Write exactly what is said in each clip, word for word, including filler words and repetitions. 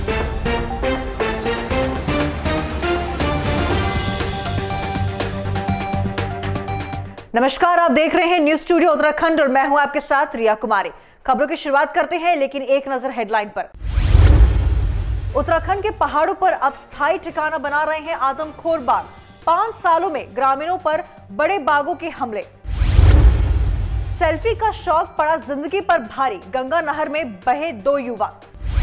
नमस्कार, आप देख रहे हैं न्यूज स्टूडियो उत्तराखंड और मैं हूं आपके साथ रिया कुमारी। खबरों की शुरुआत करते हैं, लेकिन एक नजर हेडलाइन पर। उत्तराखंड के पहाड़ों पर अब स्थायी ठिकाना बना रहे हैं आदमखोर बाघ। पांच सालों में ग्रामीणों पर बड़े बाघों के हमले। सेल्फी का शौक पड़ा जिंदगी पर भारी, गंगा नहर में बहे दो युवक।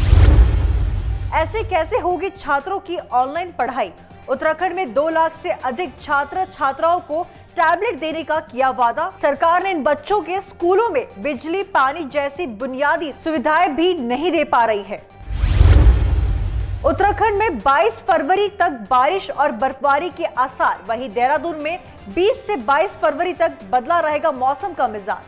ऐसे कैसे होगी छात्रों की ऑनलाइन पढ़ाई? उत्तराखंड में दो लाख से अधिक छात्र छात्राओं को टैबलेट देने का किया वादा। सरकार ने इन बच्चों के स्कूलों में बिजली पानी जैसी बुनियादी सुविधाएं भी नहीं दे पा रही है। उत्तराखंड में बाईस फरवरी तक बारिश और बर्फबारी के आसार। वहीं देहरादून में बीस से बाईस फरवरी तक बदला रहेगा मौसम का मिजाज।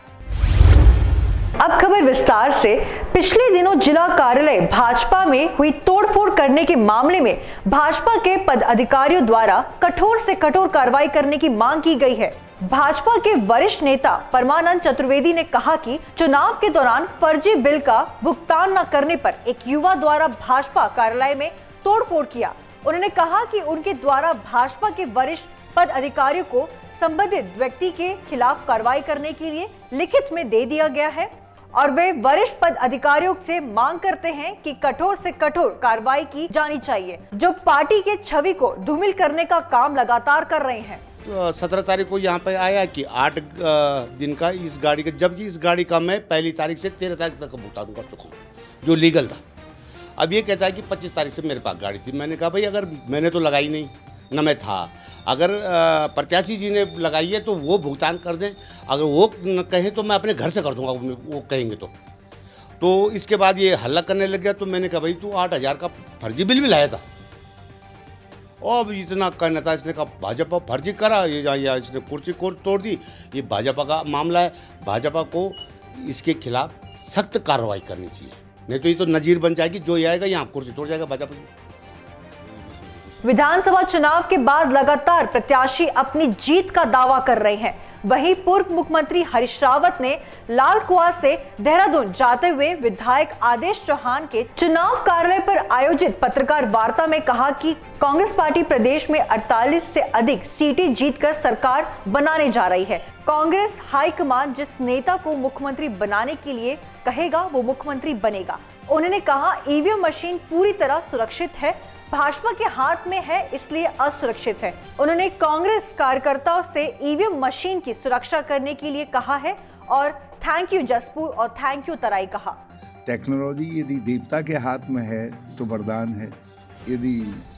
अब खबर विस्तार से। पिछले दिनों जिला कार्यालय भाजपा में हुई तोड़फोड़ करने के मामले में भाजपा के पदाधिकारियों द्वारा कठोर से कठोर कार्रवाई करने की मांग की गई है। भाजपा के वरिष्ठ नेता परमानंद चतुर्वेदी ने कहा कि चुनाव के दौरान फर्जी बिल का भुगतान न करने पर एक युवा द्वारा भाजपा कार्यालय में तोड़फोड़ किया। उन्होंने कहा कि उनके द्वारा भाजपा के वरिष्ठ पद अधिकारियों को संबंधित व्यक्ति के खिलाफ कार्रवाई करने के लिए लिखित में दे दिया गया है और वे वरिष्ठ पद अधिकारियों से मांग करते हैं कि कठोर से कठोर कार्रवाई की जानी चाहिए, जो पार्टी के छवि को धूमिल करने का काम लगातार कर रहे हैं। तो सत्रह तारीख को यहाँ पे आया कि आठ दिन का इस गाड़ी का, जबकि इस गाड़ी का मैं पहली तारीख से तेरह तारीख तक का भुगतान कर चुका हूँ जो लीगल था। अब ये कहता है कि पच्चीस तारीख से मेरे पास गाड़ी थी। मैंने कहा भाई अगर मैंने तो लगाई नहीं, न मैं था, अगर प्रत्याशी जी ने लगाई है तो वो भुगतान कर दें, अगर वो न कहें तो मैं अपने घर से कर दूंगा, वो कहेंगे तो तो इसके बाद ये हल्ला करने लग गया। तो मैंने कहा भाई तू आठ हज़ार का फर्जी बिल भी लाया था और इतना कहना था। इसने कहा भाजपा फर्जी करा, ये या इसने कुर्सी को तोड़ दी, ये भाजपा का मामला है, भाजपा को इसके खिलाफ सख्त कार्रवाई करनी चाहिए, नहीं तो ये तो नजीर बन जाएगी, जो ये आएगा यहाँ कुर्सी तोड़ जाएगा भाजपा की। विधानसभा चुनाव के बाद लगातार प्रत्याशी अपनी जीत का दावा कर रहे हैं। वहीं पूर्व मुख्यमंत्री हरीश रावत ने लाल कुआं से देहरादून जाते हुए विधायक आदेश चौहान के चुनाव कार्यालय पर आयोजित पत्रकार वार्ता में कहा कि कांग्रेस पार्टी प्रदेश में अड़तालीस से अधिक सीटें जीतकर सरकार बनाने जा रही है। कांग्रेस हाईकमान जिस नेता को मुख्यमंत्री बनाने के लिए कहेगा वो मुख्यमंत्री बनेगा। उन्होंने कहा ईवीएम मशीन पूरी तरह सुरक्षित है, भाजपा के हाथ में है इसलिए असुरक्षित है। उन्होंने कांग्रेस कार्यकर्ताओं से ईवीएम मशीन की सुरक्षा करने के लिए कहा है और थैंक यू जसपुर और थैंक यू तराई कहा। टेक्नोलॉजी यदि देवता के हाथ में है तो वरदान है, यदि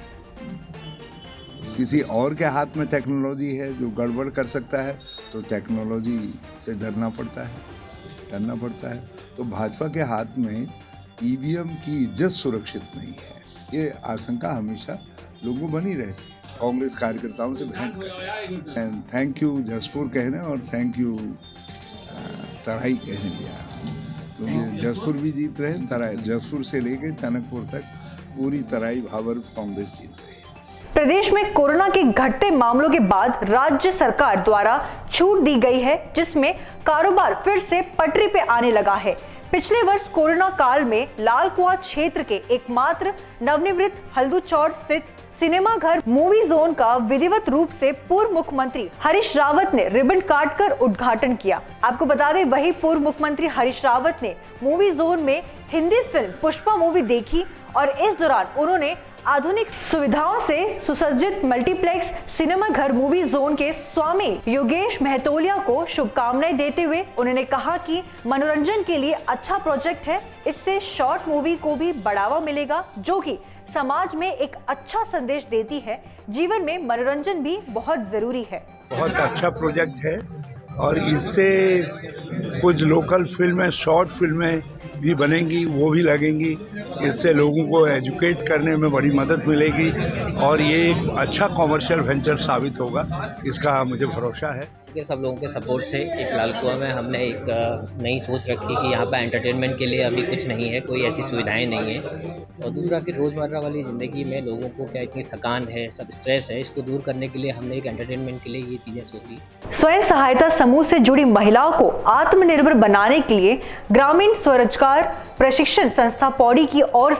किसी और के हाथ में टेक्नोलॉजी है जो गड़बड़ कर सकता है तो टेक्नोलॉजी से डरना पड़ता है डरना पड़ता है तो भाजपा के हाथ में ईवीएम की इज्जत सुरक्षित नहीं है, ये आशंका हमेशा लोगों को बनी रहती है। कांग्रेस कार्यकर्ताओं से भेंट कर थैंक यू जसपुर कहने और थैंक यू तराई कहने दिया, क्योंकि जसपुर भी जीत रहे, तराई जसपुर से लेकर टनकपुर तक पूरी तराई भाबर कांग्रेस जीत रही है। प्रदेश में कोरोना के घटते मामलों के बाद राज्य सरकार द्वारा छूट दी गई है, जिसमें कारोबार फिर से पटरी पे आने लगा है। पिछले वर्ष कोरोना काल में लाल कुआं क्षेत्र के एकमात्र नवनिर्मित हल्दूचौड़ स्थित सिनेमा घर मूवी जोन का विधिवत रूप से पूर्व मुख्यमंत्री हरीश रावत ने रिबन काटकर उद्घाटन किया। आपको बता दें, वही पूर्व मुख्यमंत्री हरीश रावत ने मूवी जोन में हिंदी फिल्म पुष्पा मूवी देखी और इस दौरान उन्होंने आधुनिक सुविधाओं से सुसज्जित मल्टीप्लेक्स सिनेमा घर मूवी जोन के स्वामी योगेश महतोलिया को शुभकामनाएं देते हुए उन्होंने कहा कि मनोरंजन के लिए अच्छा प्रोजेक्ट है, इससे शॉर्ट मूवी को भी बढ़ावा मिलेगा जो कि समाज में एक अच्छा संदेश देती है। जीवन में मनोरंजन भी बहुत जरूरी है। बहुत अच्छा प्रोजेक्ट है और इससे कुछ लोकल फिल्में, शॉर्ट फिल्में भी बनेंगी, वो भी लगेंगी। इससे लोगों को एजुकेट करने में बड़ी मदद मिलेगी और ये एक अच्छा कॉमर्शियल वेंचर साबित होगा, इसका मुझे भरोसा है। के सब लोगों के सपोर्ट से एक लाल कुआं में हमने एक नई सोच रखी कि यहाँ पर एंटरटेनमेंट के लिए अभी कुछ नहीं है, कोई ऐसी सुविधाएं नहीं है। और दूसरा कि रोज़मर्रा वाली ज़िंदगी में लोगों को क्या इतनी थकान है, सब स्ट्रेस है, इसको दूर करने के लिए हमने एक एंटरटेनमेंट के लिए ये चीज़ें सोची। स्वयं सहायता समूह से जुड़ी महिलाओं को आत्मनिर्भर बनाने के लिए ग्रामीण स्वरोजगार प्रशिक्षण संस्था पौड़ी की ओर से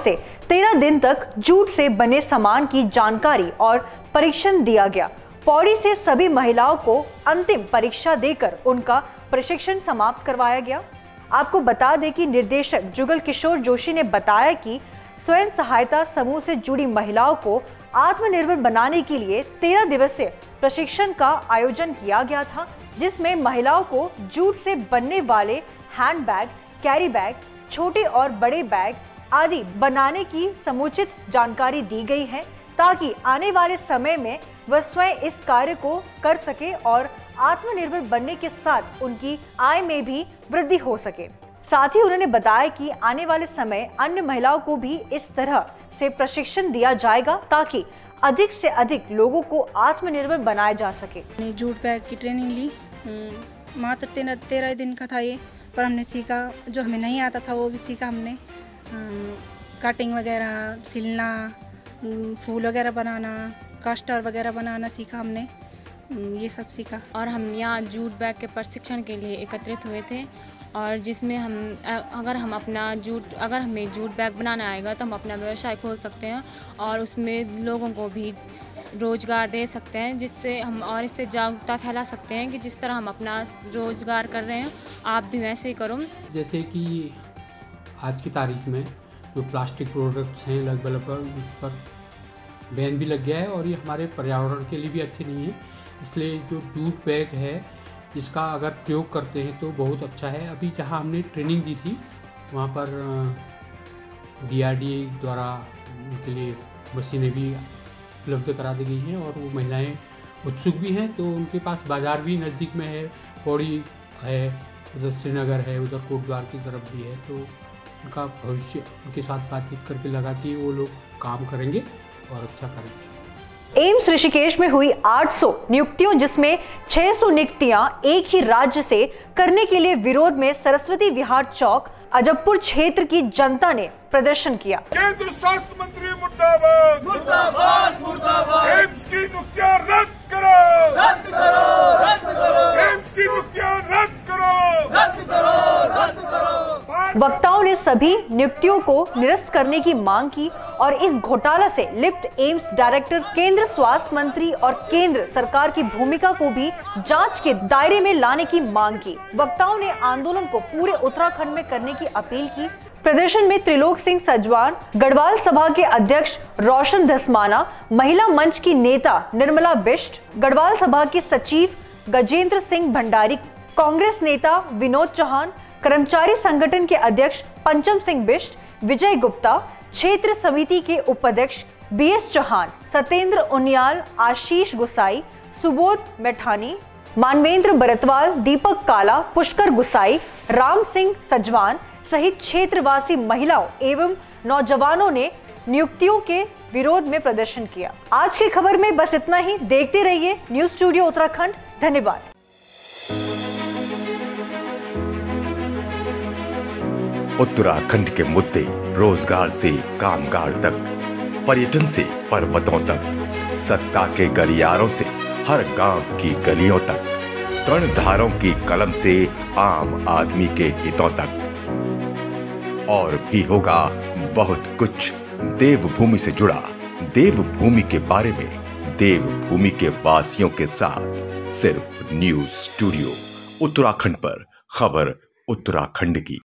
तेरह दिन तक जूट से बने सामान की जानकारी और परीक्षण दिया गया। पौड़ी से सभी महिलाओं को अंतिम परीक्षा देकर उनका प्रशिक्षण समाप्त करवाया गया। आपको बता दें कि निर्देशक जुगल किशोर जोशी ने बताया कि स्वयं सहायता समूह से जुड़ी महिलाओं को आत्मनिर्भर बनाने के लिए तेरह दिवसीय प्रशिक्षण का आयोजन किया गया था, जिसमें महिलाओं को जूट से बनने वाले हैंड बैग, कैरी बैग, छोटे और बड़े बैग आदि बनाने की समुचित जानकारी दी गई है, ताकि आने वाले समय में वह स्वयं इस कार्य को कर सके और आत्मनिर्भर बनने के साथ उनकी आय में भी वृद्धि हो सके। साथ ही उन्होंने बताया कि आने वाले समय अन्य महिलाओं को भी इस तरह से प्रशिक्षण दिया जाएगा, ताकि अधिक से अधिक लोगों को आत्मनिर्भर बनाया जा सके। जूट बैग की ट्रेनिंग ली, मात्र तेरह तेरह दिन का था ये, पर हमने सीखा, जो हमें नहीं आता था वो भी सीखा हमने। कटिंग वगैरह, सिलना, फूल वगैरह बनाना, कास्टर वगैरह बनाना सीखा हमने, ये सब सीखा। और हम यहाँ जूट बैग के प्रशिक्षण के लिए एकत्रित हुए थे, और जिसमें हम अगर हम अपना जूट अगर हमें जूट बैग बनाना आएगा तो हम अपना व्यवसाय खोल सकते हैं और उसमें लोगों को भी रोज़गार दे सकते हैं, जिससे हम और इससे जागरूकता फैला सकते हैं कि जिस तरह हम अपना रोज़गार कर रहे हैं आप भी वैसे ही करो। जैसे कि आज की तारीख में जो प्लास्टिक प्रोडक्ट्स हैं लगभग लगभग उस पर बैन भी लग गया है, और ये हमारे पर्यावरण के लिए भी अच्छे नहीं है। इसलिए जो जूट बैग है इसका अगर प्रयोग करते हैं तो बहुत अच्छा है। अभी जहाँ हमने ट्रेनिंग दी थी वहाँ पर डी आर डी ए द्वारा उनके लिए मशीनें भी उपलब्ध करा दी गई हैं, और वो महिलाएं उत्सुक भी हैं, तो उनके पास बाज़ार भी नज़दीक में है, पौड़ी है, उधर श्रीनगर है, उधर कोटद्वार की तरफ भी है, तो उनका भविष्य उनके साथ बातचीत करके लगा कि वो लोग काम करेंगे और अच्छा करेंगे। एम्स ऋषिकेश में हुई आठ सौ नियुक्तियों, जिसमें छह सौ नियुक्तियां एक ही राज्य से करने के लिए विरोध में सरस्वती विहार चौक अजबपुर क्षेत्र की जनता ने प्रदर्शन किया। केंद्र स्वास्थ्य मंत्री मुर्दाबाद, मुर्दाबाद, मुर्दाबाद। एम्स की नियुक्तियां रद्द करो, रद्द करो, रद्द करो। एम्स की नियुक्तियां रद्द करो, रद्द करो, रद्द करो। वक्ताओं ने सभी नियुक्तियों को निरस्त करने की मांग की और इस घोटाला से लिप्त एम्स डायरेक्टर, केंद्र स्वास्थ्य मंत्री और केंद्र सरकार की भूमिका को भी जांच के दायरे में लाने की मांग की। वक्ताओं ने आंदोलन को पूरे उत्तराखंड में करने की अपील की। प्रदर्शन में त्रिलोक सिंह सजवान, गढ़वाल सभा के अध्यक्ष रोशन धस्माना, महिला मंच की नेता निर्मला बिष्ट, गढ़वाल सभा के सचिव गजेंद्र सिंह भंडारी, कांग्रेस नेता विनोद चौहान, कर्मचारी संगठन के अध्यक्ष पंचम सिंह बिष्ट, विजय गुप्ता, क्षेत्र समिति के उपाध्यक्ष बी एस चौहान, सत्येंद्र उनियाल, आशीष गुसाई, सुबोध मैठानी, मानवेंद्र बरतवाल, दीपक काला, पुष्कर गुसाई, राम सिंह सजवान सहित क्षेत्रवासी महिलाओं एवं नौजवानों ने नियुक्तियों के विरोध में प्रदर्शन किया। आज की खबर में बस इतना ही। देखते रहिए न्यूज स्टूडियो उत्तराखंड। धन्यवाद। उत्तराखंड के मुद्दे रोजगार से कामगार तक, पर्यटन से पर्वतों तक, सत्ता के गलियारों से हर गांव की गलियों तक, कर्णधारों की कलम से आम आदमी के हितों तक। और भी होगा बहुत कुछ देवभूमि से जुड़ा, देवभूमि के बारे में, देवभूमि के वासियों के साथ, सिर्फ न्यूज स्टूडियो उत्तराखंड पर। खबर उत्तराखंड की।